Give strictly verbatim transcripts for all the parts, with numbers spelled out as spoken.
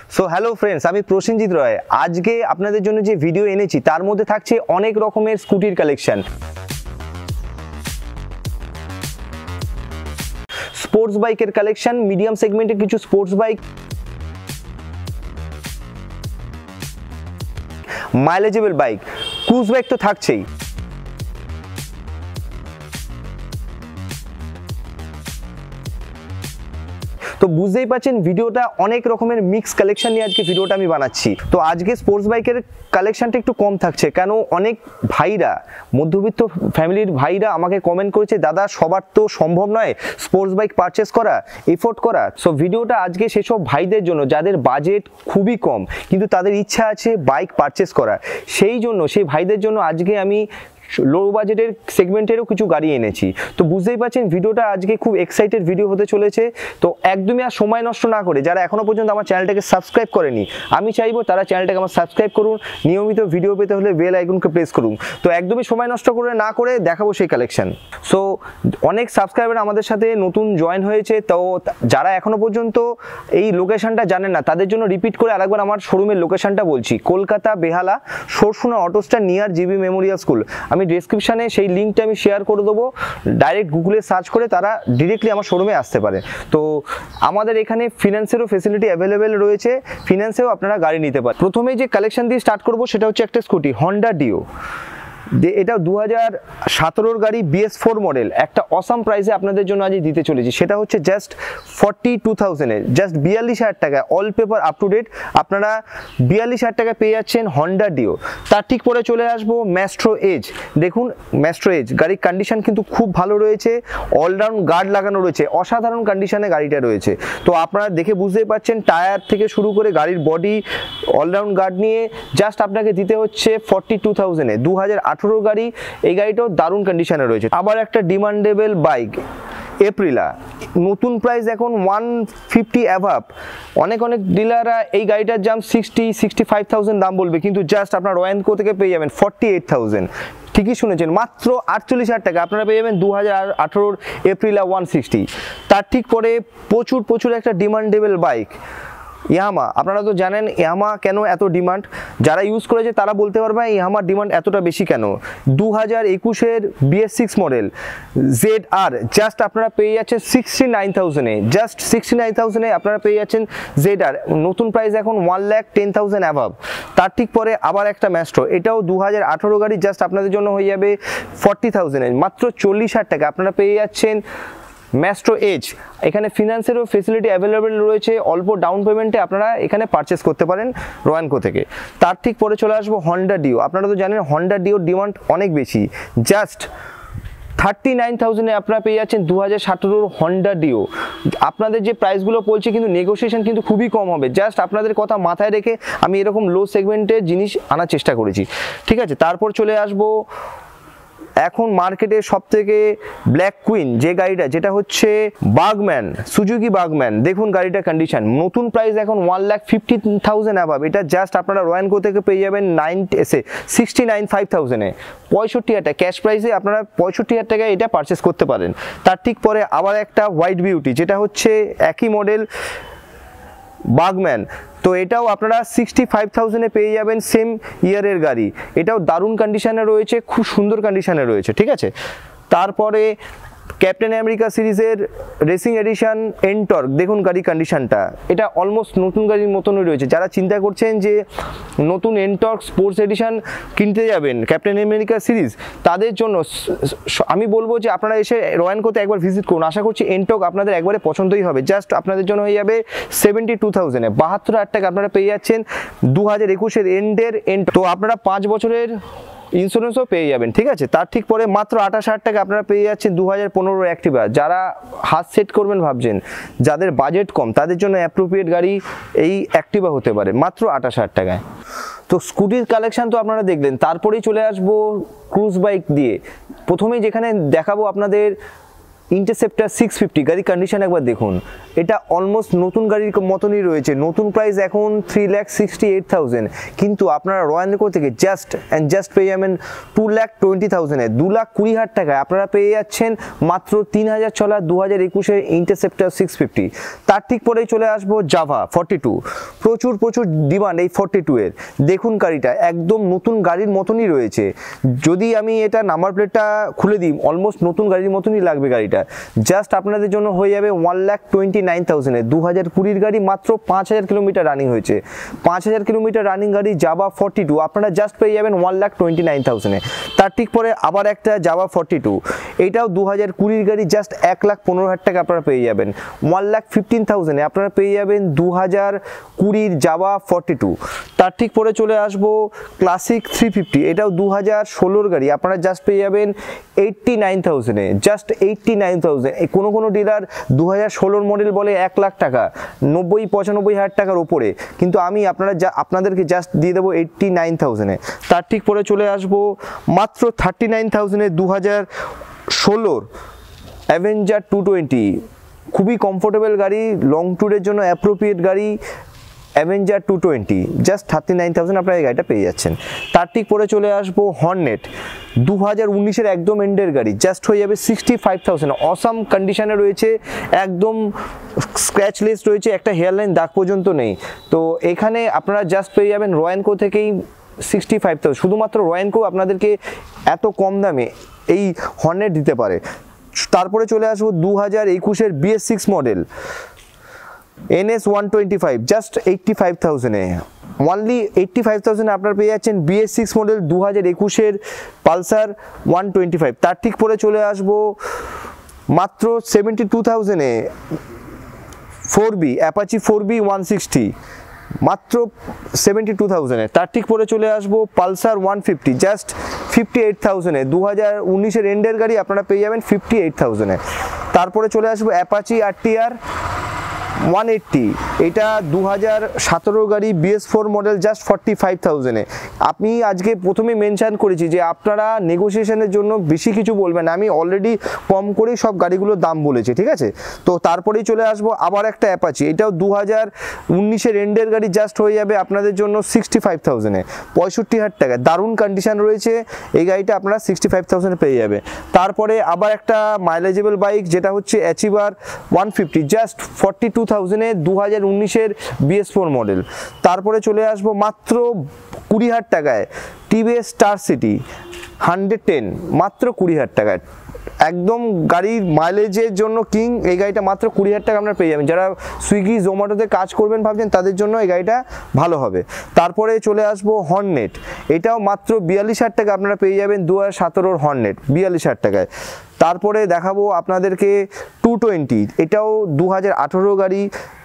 So hello friends, আমি প্রসেনজিৎ রয়। আজকে আপনাদের জন্য যে ভিডিও এনেছি তার মধ্যে থাকছে অনেক রকমের স্কুটির কালেকশন, স্পোর্টস বাইকের কালেকশন, মিডিয়াম সেগমেন্টের কিছু sports bike, mileageable bike, cruise bike তো থাকছেই। তো বুঝতেই পারছেন ভিডিওটা অনেক রকমের মিক্স কালেকশন নিয়ে আজকে ভিডিওটা আমি বানাচ্ছি। তো আজকে স্পোর্টস বাইকের কালেকশনটা একটু কম থাকছে, কেন অনেক ভাইরা, মধ্যবিত্ত ফ্যামিলির ভাইরা আমাকে কমেন্ট করেছে, দাদা সবার তো সম্ভব নয় স্পোর্টস বাইক পারচেস করা, এফোর্ড করা। সো ভিডিওটা আজকে সেসব ভাইদের জন্য যাদের বাজেট খুবই কম কিন্তু তাদের ইচ্ছা আছে বাইক পারচেস করা, সেই জন্য সেই ভাইদের জন্য আজকে আমি লো বাজেটের সেগমেন্টেরও কিছু গাড়ি এনেছি। তো বুঝতেই পারছেন ভিডিওটা আজকে খুব এক্সাইটেড ভিডিও হতে চলেছে। তো একদমই আর সময় নষ্ট না করে যারা এখনও পর্যন্ত আমার চ্যানেলটাকে সাবস্ক্রাইব করেনি, আমি চাইবো তারা চ্যানেলটাকে আমার সাবস্ক্রাইব করুন, নিয়মিত ভিডিও পেতে হলে বেল আইকনকে প্রেস করুন। তো একদমই সময় নষ্ট করে না করে দেখাবো সেই কালেকশন। সো অনেক সাবস্ক্রাইবার আমাদের সাথে নতুন জয়েন হয়েছে, তো যারা এখনও পর্যন্ত এই লোকেশনটা জানেন না তাদের জন্য রিপিট করে আরেকবার আমার শোরুমের লোকেশনটা বলছি। Kolkata Behala Sarsuna auto stand near G B memorial school. আমি ডেসক্রিপশানে সেই লিঙ্কটা আমি শেয়ার করে দেবো, ডাইরেক্ট গুগলে সার্চ করে তারা ডিরেক্টলি আমার শোরুমে আসতে পারে। তো আমাদের এখানে ফিনান্সেরও ফেসিলিটি অ্যাভেলেবেল রয়েছে, ফিনান্সেও আপনারা গাড়ি নিতে পারেন। প্রথমে যে কালেকশন দিয়ে স্টার্ট করবো সেটা হচ্ছে একটা স্কুটি হন্ডা ডিও। এটা দু হাজার সতেরোর গাড়ি, বিএস ফোর মডেল, একটা অসাম প্রাইসে আপনাদের জন্য আজ দিতে চলেছি। সেটা হচ্ছে জাস্ট ফর্টি টু থাউজেন্ডে, জাস্ট বিয়াল্লিশ হাজার টাকা, all paper up to date আপনারা বিয়াল্লিশ হাজার টাকা পেয়ে যাচ্ছেন হন্ডা ডিও। তার ঠিক পরে চলে আসবো ম্যাস্ট্রো এজ। দেখুন ম্যাস্ট্রো এজ গাড়ির কন্ডিশন কিন্তু খুব ভালো রয়েছে, অলরাউন্ড গার্ড লাগানো রয়েছে, অসাধারণ কন্ডিশনে গাড়িটা রয়েছে। তো আপনারা দেখে বুঝতেই পারছেন টায়ার থেকে শুরু করে গাড়ির বডি অলরাউন্ড গার্ড নিয়ে জাস্ট আপনাকে দিতে হচ্ছে ফর্টি টু থাউজেন্ডে, দু হাজার আঠেরো গাড়ি। এই গাড়িটাও দারুণ কন্ডিশনে রয়েছে। আবার একটা ডিমান্ডেবল বাইক এপ্রিলা, নতুন প্রাইস এখন ওয়ান ফিফটি অ্যাভাব। অনেক অনেক ডিলাররা এই গাড়িটার দাম সিক্সটি সিক্সটি ফাইভ থাউজেন্ড দাম বলবে, কিন্তু জাস্ট আপনার রয়্যানকো থেকে পেয়ে যাবেন ফর্টি এইট থাউজেন্ড। ঠিকই শুনেছেন, মাত্র আটচল্লিশ হাজার টাকা আপনারা পেয়ে যাবেন দু হাজার আঠেরোর এপ্রিলা ওয়ান সিক্সটি। তার ঠিক পরে প্রচুর প্রচুর একটা ডিমান্ডেবল বাইক ইয়ামাহা। আপনারা তো জানেন ইয়ামাহা কেন এত ডিমান্ড, যারা ইউজ করেছে তারা বলতে পারবে ইয়ামাহার ডিমান্ড এতটা বেশি কেন। দু হাজার একুশের B S six model Z R just আপনারা পেয়ে যাচ্ছেন সিক্সটি নাইন থাউজেন্ডে, জাস্ট সিক্সটি নাইন থাউজেন্ডে আপনারা পেয়ে যাচ্ছেন জেড আর। নতুন প্রাইস এখন one lakh ten thousand above. তার ঠিক পরে আবার একটা ম্যাস্ট্রো, এটাও দু হাজার আঠেরো গাড়ি, জাস্ট আপনাদের জন্য হয়ে যাবে ফর্টি থাউজেন্ডে, মাত্র চল্লিশ হাজার টাকা আপনারা পেয়ে যাচ্ছেন ম্যাস্ট্রো এজ। এখানে ফিনান্সেরও ফেসিলিটি অ্যাভেলেবেল রয়েছে, অল্প ডাউন পেমেন্টে আপনারা এখানে পারচেস করতে পারেন রয়্যানকো থেকে। তার ঠিক পরে চলে আসবো হন্ডা ডিও। আপনারা তো জানেন হন্ডা ডিওর ডিমান্ড অনেক বেশি, জাস্ট থার্টি নাইন থাউজেন্ডে আপনারা পেয়ে যাচ্ছেন দু হাজার সতেরোর হন্ডা ডিও। আপনাদের যে প্রাইসগুলো বলছে কিন্তু নেগোসিয়েশন কিন্তু খুবই কম হবে, জাস্ট আপনাদের কথা মাথায় রেখে আমি এরকম লো সেগমেন্টের জিনিস আনার চেষ্টা করেছি, ঠিক আছে। তারপর চলে আসবো এখন মার্কেটে সব থেকে ব্ল্যাক কুইন যে গাড়িটা, যেটা হচ্ছে বাগম্যান, সুজুকি বাগম্যান। দেখুন গাড়িটার কন্ডিশন, নতুন প্রাইস এখন one lakh fifty thousand above. এটা জাস্ট আপনারা রয়্যানকো থেকে পেয়ে যাবেন নাইন এসে সিক্সটি নাইন ফাইভ থাউজেন্ডে, পঁয়ষট্টি হাজার টাকা ক্যাশ প্রাইসে আপনারা পঁয়ষট্টি হাজার টাকায় এটা পারচেস করতে পারেন। তার ঠিক পরে আবার একটা হোয়াইট বিউটি, যেটা হচ্ছে একই মডেল বাগম্যান। তো এটাও আপনারা সিক্সটি ফাইভ থাউজেন্ডে পেয়ে যাবেন, সেম ইয়ারের গাড়ি। এটাও দারুণ কন্ডিশনে রয়েছে, খুব সুন্দর কন্ডিশনে রয়েছে, ঠিক আছে। তারপরে ক্যাপ্টেন আমেরিকা সিরিজের রেসিং এডিশন এনটর্ক, দেখুন গাড়ির কন্ডিশনটা, এটা অলমোস্ট নতুন গাড়ির মতনই রয়েছে। যারা চিন্তা করছেন যে নতুন এনটর্ক স্পোর্টস এডিশন কিনতে যাবেন ক্যাপ্টেন আমেরিকা সিরিজ, তাদের জন্য আমি বলবো যে আপনারা এসে রয়্যানকোতে একবার ভিজিট করুন। আশা করছি এনটর্ক আপনাদের একবারে পছন্দই হবে। জাস্ট আপনাদের জন্য হয়ে যাবে সেভেন্টি টু থাউজেন্ডে, বাহাত্তর হাজার টাকা আপনারা পেয়ে যাচ্ছেন দু হাজার একুশের এন্ডের এন্ড। তো আপনারা পাঁচ বছরের ইন্স্যুরেন্সও পেয়ে যাবেন, ঠিক আছে। তার ঠিক পরে মাত্র আঠাশ হাজার টাকা আপনারা পেয়ে যাচ্ছেন দু হাজার পনেরো অ্যাক্টিভা। যারা হাত সেট করবেন ভাবছেন, যাদের বাজেট কম, তাদের জন্য অ্যাপ্রোপ্রিয়েট গাড়ি এই অ্যাক্টিভা হতে পারে মাত্র আঠাশ হাজার টাকায়। তো স্কুটির কালেকশন তো আপনারা দেখলেন, তারপরেই চলে আসবো ক্রুজ বাইক দিয়ে। প্রথমেই যেখানে দেখাবো আপনাদের ইন্টারসেপ্টার সিক্স ফিফটি, গাড়ির কন্ডিশন একবার দেখুন, এটা অলমোস্ট নতুন গাড়ির মতনই রয়েছে। নতুন প্রাইস এখন three lakh sixty eight thousand, কিন্তু আপনারা রয়্যাল এনকো থেকে জাস্ট অ্যান্ড জাস্ট পেয়ে যাবেন টু ল্যাখ টোয়েন্টি থাউজেন্ডে, দু লাখ কুড়ি হাজার টাকায় আপনারা পেয়ে যাচ্ছেন মাত্র তিন হাজার চলা দু হাজার একুশের ইন্টারসেপ্টার সিক্স ফিফটি। তার ঠিক পরেই চলে আসবো জাভা ফর্টি টু, প্রচুর প্রচুর ডিমান্ড এই ফর্টি টু এর। দেখুন গাড়িটা একদম নতুন গাড়ির মতনই রয়েছে, যদি আমি এটা নাম্বার প্লেটটা খুলে দিই অলমোস্ট নতুন গাড়ির মতনই লাগবে গাড়িটা। জাস্ট আপনাদের জন্য হয়ে যাবে ওয়ান লাখ টোয়েন্টি নাইন থাউজেন্ডে, দু হাজার কুড়ির গাড়ি, মাত্র পাঁচ হাজার কিলোমিটার রানিং হয়েছে। পাঁচ হাজার কিলোমিটার রানিং গাড়ি জাভা ফর্টি টু আপনারা জাস্ট পেয়ে যাবেন ওয়ান লাখ টোয়েন্টি নাইন থাউজেন্ডে। তার ঠিক পরে আবার একটা জাভা ফর্টি টু, এইটাও দু হাজার কুড়ির গাড়ি, জাস্ট এক লাখ পনেরো হাজার টাকা আপনারা পেয়ে যাবেন। ওয়ান লাখ ফিফটিন থাউজেন্ডে আপনারা পেয়ে যাবেন দু হাজার কুড়ির জাভা ফর্টি টু। তার ঠিক পরে চলে আসবো ক্লাসিক থ্রি ফিফটি, এটাও দু হাজার ষোলোর গাড়ি, আপনারা জাস্ট পেয়ে যাবেন এইটটি নাইন থাউজেন্ডে, জাস্ট এইটটি নাইন থাউজেন্ড। কোনো কোনো ডিলার দু হাজার ষোলোর মডেল বলে এক লাখ টাকা, নব্বই পঁচানব্বই হাজার টাকার ওপরে, কিন্তু আমি আপনারা যা আপনাদেরকে জাস্ট দিয়ে দেবো এইটটি নাইন থাউজেন্ডে। তার ঠিক পরে চলে আসবো মাত্র থার্টি নাইন থাউজেন্ডে দু হাজার ষোলোর অ্যাভেঞ্জার টু টোয়েন্টি, খুবই কমফোর্টেবল গাড়ি, লং ট্যুরের জন্য অ্যাপ্রোপ্রিয়েট গাড়ি Avenger two twenty, just thirty nine thousand আপনারা এই গাড়িটা পেয়ে যাচ্ছেন। তার ঠিক পরে চলে আসবো হর্নেট, দু হাজার উনিশের একদম এন্ডের গাড়ি, জাস্ট হয়ে যাবে সিক্সটি ফাইভ থাউজেন্ড, অসাম কন্ডিশনে রয়েছে, একদম স্ক্র্যাচলেস রয়েছে, একটা হেয়ারলাইন দাগ পর্যন্ত নেই। তো এখানে আপনারা জাস্ট পেয়ে যাবেন রয়্যাল এনকো থেকেই সিক্সটি ফাইভ থাউজেন্ড, শুধুমাত্র রয়্যাল এনকো আপনাদেরকে এত কম দামে এই হর্নেট দিতে পারে। তারপরে চলে আসবো দু হাজার একুশের B S six model N S one twenty five, just eighty five থাউজেন্ডে, ওনলি এইটটি ফাইভ থাউজেন্ডে আপনারা পেয়ে যাচ্ছেন বিএস সিক্স মডেল দু হাজার একুশের পালসার ওয়ান টোয়েন্টি ফাইভ। তার ঠিক পরে চলে আসবো মাত্র সেভেন্টি টু থাউজেন্ডে four B Apache four B one sixty, মাত্র সেভেন্টি টু থাউজেন্ডে। তার ঠিক পরে চলে আসবো Pulsar one fifty, just fifty eight থাউজেন্ডে, দু হাজার উনিশের এন্ডের গাড়ি, আপনারা পেয়ে যাবেন ফিফটি এইট থাউজেন্ডে। তারপরে চলে আসবো অ্যাপাচি আরটিআর ওয়ান এইট্টি, এটা দু হাজার সতেরো গাড়ি BS four model, just forty five থাউজেন্ডে। আমি আজকে প্রথমে মেনশান করেছি যে আপনারা নেগোসিয়েশনের জন্য বেশি কিছু বলবেন, আমি অলরেডি কম করেই সব গাড়িগুলোর দাম বলেছি, ঠিক আছে। তো তারপরেই চলে আসবো আবার একটা অ্যাপাচি, এটাও দু হাজার উনিশের এন্ডের গাড়ি, জাস্ট হয়ে যাবে আপনাদের জন্য সিক্সটি ফাইভ থাউজেন্ডে, পঁয়ষট্টি হাজার টাকা, দারুণ কন্ডিশন রয়েছে এই গাড়িটা, আপনারা সিক্সটি ফাইভ থাউজেন্ডে পেয়ে যাবে। তারপরে আবার একটা মাইলেজেবল বাইক, যেটা হচ্ছে Achiever one fifty, just forty two থাউজেন্ডে, দু হাজার উনিশের বিএস ফোর মডেল। তারপরে চলে আসবো মাত্র কুড়ি হাজার টাকায় TVS Star City hundred ten, মাত্র কুড়ি হাজার টাকায়, একদম গাড়ির মাইলেজের জন্য কিং এই গাড়িটা, মাত্র কুড়ি হাজার টাকা আপনারা পেয়ে যাবেন। যারা সুইগি জোম্যাটোতে কাজ করবেন ভাবছেন তাদের জন্য এই গাড়িটা ভালো হবে। তারপরে চলে আসবো হর্নেট, এটাও মাত্র বিয়াল্লিশ হাজার টাকা আপনারা পেয়ে যাবেন দু হাজার সতেরোর হর্নেট, বিয়াল্লিশ হাজার টাকায়। তারপরে দেখাবো আপনাদেরকে টু টোয়েন্টি, এটাও দু হাজার আঠেরো গাড়ি,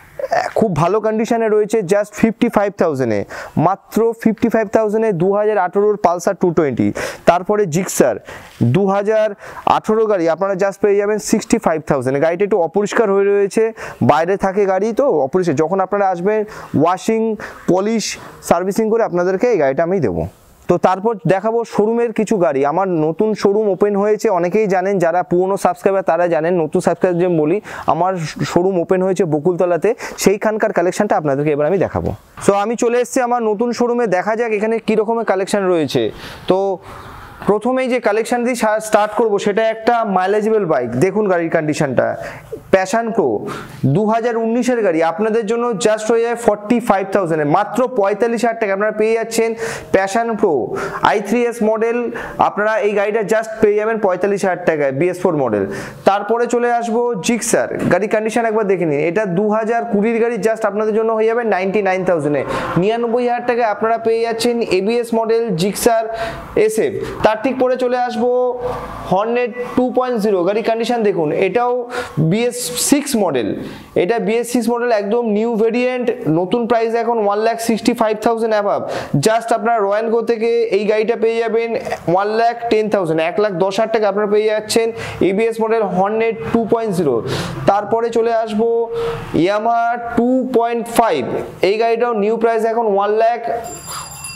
খুব ভালো কন্ডিশনে রয়েছে, জাস্ট ফিফটি ফাইভ থাউজেন্ডে, মাত্র ফিফটি ফাইভ থাউজেন্ডে দু হাজার আঠেরোর পালসার টু টোয়েন্টি। তারপরে জিক্সার দু হাজার আঠেরো গাড়ি, আপনারা জাস্ট পেয়ে যাবেন সিক্সটি ফাইভ থাউজেন্ডে। গাড়িটা একটু অপরিষ্কার হয়ে রয়েছে, বাইরে থাকে গাড়ি তো অপরিষ্কার, যখন আপনারা আসবেন ওয়াশিং পলিশ সার্ভিসিং করে আপনাদেরকে এই গাড়িটা আমি দেবো। তো তারপর দেখাবো শোরুমের কিছু গাড়ি, আমার নতুন শোরুম ওপেন হয়েছে, অনেকেই জানেন, যারা পুরনো সাবস্ক্রাইবার তারা জানেন, নতুন সাবস্ক্রাইবার যে বলি, আমার শোরুম ওপেন হয়েছে বকুলতলাতে, সেইখানকার কালেকশনটা আপনাদেরকে এবার আমি দেখাবো। সো আমি চলে এসেছি আমার নতুন শোরুমে, দেখা যাক এখানে কী রকমের কালেকশন রয়েছে। তো প্রথমেই যে কালেকশন দিয়ে স্টার্ট করব সেটা একটা মাইলেজেবল বাইক, দেখুন গাড়ির কন্ডিশনটা, প্যাশন প্রো দু হাজার উনিশের গাড়ি, আপনাদের জন্য জাস্ট হয়ে যায় ফর্টি ফাইভ থাউজেন্ডে, মাত্র পঁয়তাল্লিশ হাজার টাকা আপনারা পেয়ে যাচ্ছেন Passion Pro i three S model, আপনারা এই গাড়িটা জাস্ট পেয়ে যাবেন পঁয়তাল্লিশ হাজার টাকায় বিএস ফোর মডেল। তারপরে চলে আসবো জিক্সার, গাড়ির কন্ডিশন একবার দেখে নিন, এটা দু হাজার কুড়ির গাড়ি, জাস্ট আপনাদের জন্য হয়ে যাবে নাইনটি নাইন থাউজেন্ডে, নিরানব্বই হাজার টাকায় আপনারা পেয়ে যাচ্ছেন এবিএস মডেল জিক্সার এসএফ। তার ঠিক পরে চলে আসবো হর্নেট টু পয়েন্ট জিরো, গাড়ির কন্ডিশন দেখুন, এটাও বিএস সিক্স মডেল, এটা বিএস সিক্স মডেল, একদম নিউ ভেরিয়েন্ট, নতুন প্রাইস এখন one lakh sixty five thousand অ্যাভাব, জাস্ট আপনারা রয়্যাল এনকো থেকে এই গাড়িটা পেয়ে যাবেন ওয়ান লাখ টেন থাউজেন্ড, এক লাখ দশ হাজার টাকা আপনারা পেয়ে যাচ্ছেন ABS model Hornet two point zero. তারপরে চলে আসবো ইয়ামাহা টু পয়েন্ট ফাইভ, এই গাড়িটাও নিউ প্রাইস এখন ওয়ান লাখ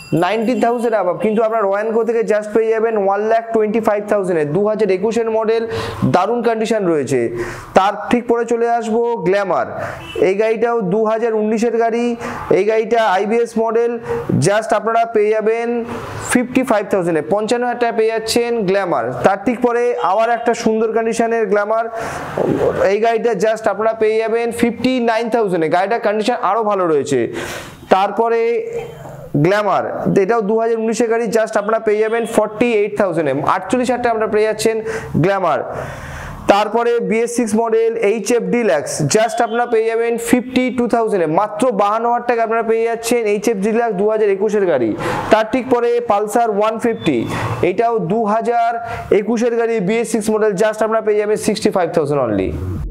নাইনটি থাউজেন্ড আবাব, কিন্তু আপনার রয়্যানকো থেকে জাস্ট পেয়ে যাবেন ওয়ান লাখ টোয়েন্টি ফাইভ থাউজেন্ডে, দু হাজার একুশের মডেল, দারুণ কন্ডিশন রয়েছে। তার ঠিক পরে চলে আসবো গ্ল্যামার, এই গাড়িটাও দু হাজার উনিশের গাড়ি, এই গাড়িটা আইবিএস মডেল, জাস্ট আপনারা পেয়ে যাবেন ফিফটি ফাইভ থাউজেন্ডে, পঞ্চান্ন হাজার টাকা পেয়ে যাচ্ছেন গ্ল্যামার। তার ঠিক পরে আবার একটা সুন্দর কন্ডিশনের গ্ল্যামার, এই গাড়িটা জাস্ট আপনারা পেয়ে যাবেন ফিফটি নাইন থাউজেন্ডে, গাড়িটার কন্ডিশন আরও ভালো রয়েছে। তারপরে গ্ল্যামার, এটাও দু হাজার উনিশের গাড়ি, জাস্ট আপনারা পেয়ে যাবেন ফর্টি এইট থাউজেন্ডে, আটচল্লিশ হাজার টাকা আপনারা পেয়ে যাচ্ছেন গ্ল্যামার। তারপরে BS six model H F Deluxe, just আপনারা পেয়ে যাবেন ফিফটি টু থাউজেন্ডে, মাত্র বাহান্ন হাজার টাকা আপনারা পেয়ে যাচ্ছেন এইচ এফ ডিলাক্স, দু হাজার একুশের গাড়ি। তার ঠিক পরে পালসার ওয়ান ফিফটি, এটাও দু হাজার একুশের গাড়ি, বিএস সিক্স মডেল, জাস্ট আপনারা পেয়ে যাবেন সিক্সটি ফাইভ থাউজেন্ড অনলি।